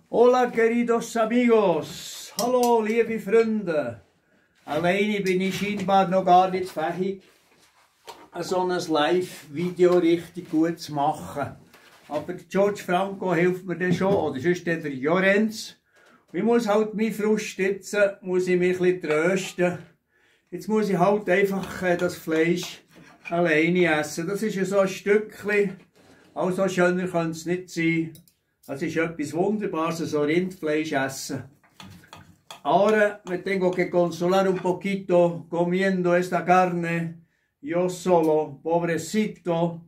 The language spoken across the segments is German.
Hola queridos amigos, hallo liebe Freunde. Alleine bin ich scheinbar noch gar nicht fähig, so ein Live-Video richtig gut zu machen. Aber George Franco hilft mir dann schon, oder sonst der Jorenz. Ich muss halt meinen Frust jetzt, muss ich mich ein bisschen trösten. Jetzt muss ich halt einfach das Fleisch alleine essen. Das ist ja so ein Stückchen, also schöner könnte es nicht sein. Das ist etwas Wunderbares, so Rindfleisch essen. Ahora me tengo que consolar un poquito comiendo esta carne, yo solo, pobrecito.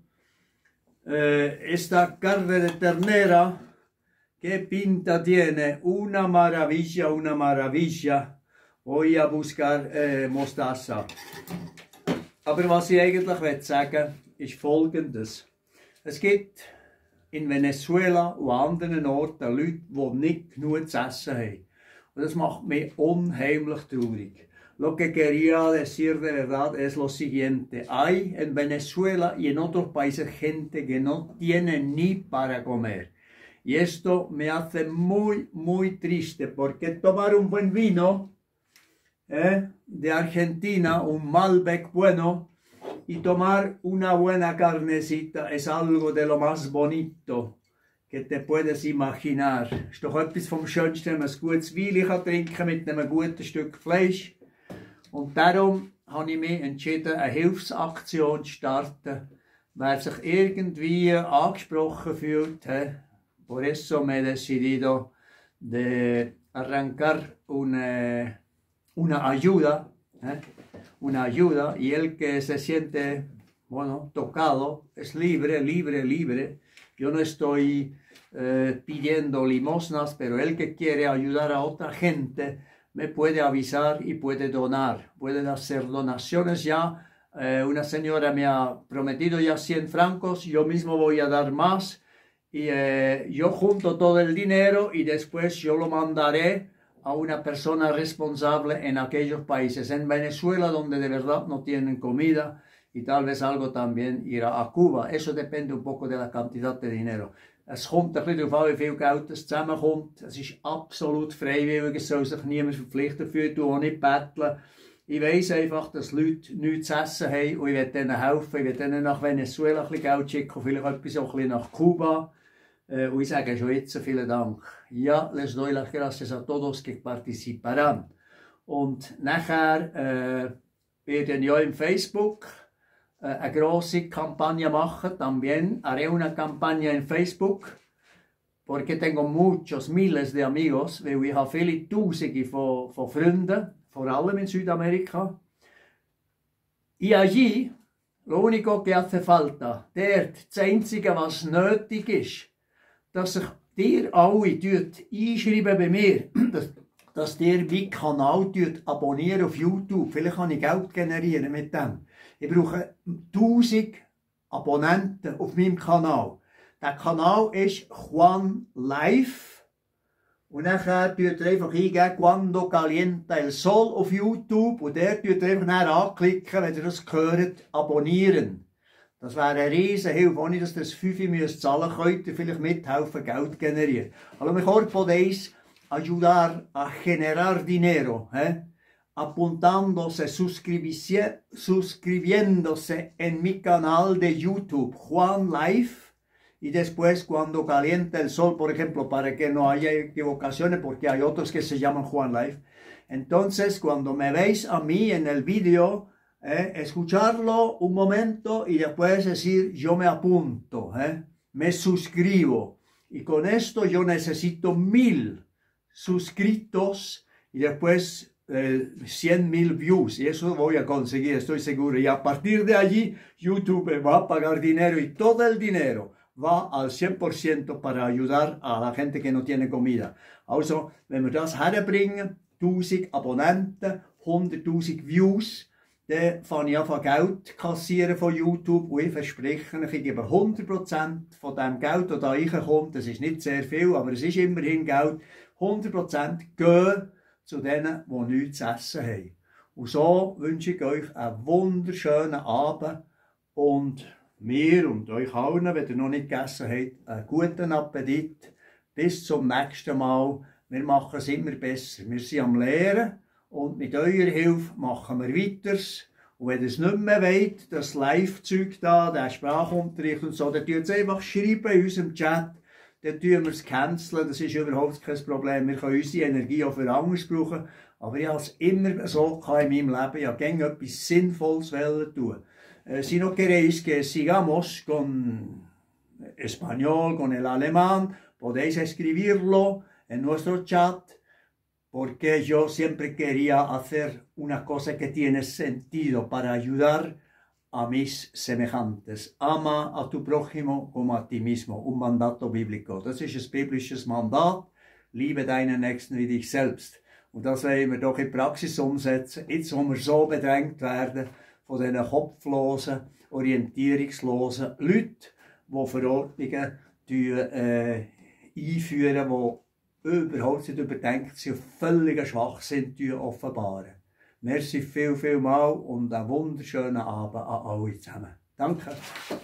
Esta carne de ternera, que pinta tiene, una maravilla, una maravilla. Voy a buscar mostaza. Aber was ich eigentlich sagen will, ist Folgendes. Es gibt in Venezuela und anderen Orten Leute, die nicht genug zu essen haben. Und das macht mich unheimlich traurig. Lo que quería decir de verdad es lo siguiente. Hay en Venezuela y en otros países gente que no tiene ni para comer. Y esto me hace muy, muy triste, porque tomar un buen vino de Argentina, un Malbec bueno, y tomar una buena carnecita es algo de lo más bonito que te puedes imaginar. Ist doch etwas vom Schönsten, wenn man ein gutes Wein trinken kann mit einem guten Stück Fleisch. Und darum habe ich mich entschieden, eine Hilfsaktion zu starten. Wer sich irgendwie angesprochen fühlt, por eso me he decidido de arrancar una ayuda. Una ayuda, y el que se siente, bueno, tocado, es libre, libre, libre. Yo no estoy pidiendo limosnas, pero el que quiere ayudar a otra gente me puede avisar y puede donar. Pueden hacer donaciones ya. Una señora me ha prometido ya 100 francos, yo mismo voy a dar más. Y yo junto todo el dinero y después yo lo mandaré a una persona responsable en aquellos países, en Venezuela donde de verdad no tienen comida, y tal vez algo también irá a Cuba. Eso depende un poco de la cantidad de dinero. Es kommt ein bisschen darauf an, wie viel Geld es zusammenkommt. Es ist absolut freiwillig, es soll sich niemand verpflichtet fühlen, auch nicht betteln. Ich weiss einfach, dass Leute nichts zu essen haben und ich will denen helfen. Ich will denen nach Venezuela ein bisschen Geld schicken, vielleicht etwas auch ein bisschen nach Kuba. Und ich sage schon jetzt vielen Dank. Ja, les doy las gracias a todos que participarán. Und nachher werden ja im Facebook eine grosse Kampagne machen. También haré una campaña en Facebook. Porque tengo muchos, miles de amigos. Weil ich habe viele Tausende von Freunden, vor allem in Südamerika. Y allí, lo único que hace falta, dort, das Einzige, was nötig ist, dass sich ihr alle einschreiben bei mir, dass ihr meinen Kanal abonniert auf YouTube. Vielleicht kann ich Geld generieren mit dem. Ich brauche 1000 Abonnenten auf meinem Kanal. Der Kanal ist Juan Live. Und nachher tut ihr einfach eingeben, Cuando Calienta el Sol auf YouTube. Und der tut ihr einfach anklicken, wenn ihr das hört, abonnieren. Das wäre eine riesen Hilfe, ohne dass ihr das 5 zahlen müsst, könnt ihr vielleicht mithelfen, Geld generieren. A lo mejor podéis ayudar a generar dinero, apuntándose, suscribiéndose en mi canal de YouTube, Juan Life, y después Cuando Calienta el Sol, por ejemplo, para que no haya equivocaciones, porque hay otros que se llaman Juan Life. Entonces, cuando me veis a mí en el vídeo, escucharlo un momento y después decir yo me apunto, me suscribo, y con esto yo necesito 1000 suscritos y después 100.000 views, y eso voy a conseguir, estoy seguro, y a partir de allí YouTube me va a pagar dinero y todo el dinero va al 100% para ayudar a la gente que no tiene comida. Also, wenn wir das herbringen, 1000 Abonnenten, 100.000 Views, dann fange ich an Geld kassieren von YouTube, und ich verspreche, ich gebe 100% von dem Geld, das da reinkommt. Das ist nicht sehr viel, aber es ist immerhin Geld. 100% gehen zu denen, die nichts zu essen haben. Und so wünsche ich euch einen wunderschönen Abend und mir und euch allen, wenn ihr noch nicht gegessen habt, einen guten Appetit. Bis zum nächsten Mal. Wir machen es immer besser. Wir sind am Lehren und mit eurer Hilfe machen wir weiter. Und wenn ihr es nicht mehr wollt, das Live-Zeug da, der Sprachunterricht und so, dann tut es einfach schreiben in unserem Chat. Dann tun wir es canceln, das ist überhaupt kein Problem. Wir können unsere Energie auch für anderes brauchen. Aber ich habe es immer so in meinem Leben. Ich wollte gerne etwas Sinnvolles tun. Si no queréis que sigamos con español, con el alemán, podéis escribirlo en nuestro chat, porque yo siempre quería hacer una cosa que tiene sentido para ayudar a mis semejantes. Ama a tu prójimo como a ti mismo. Un mandato bíblico. Das ist ein biblisches Mandat. Liebe deinen Nächsten wie dich selbst. Und das wollen wir doch in die Praxis umsetzen. Jetzt, wo wir so bedrängt werden von diesen kopflosen, orientierungslosen Leuten, die Verordnungen einführen, die überhaupt nicht überdenkt sind und völligen Schwachsinn offenbaren. Merci viel mal und einen wunderschönen Abend an alle zusammen. Danke.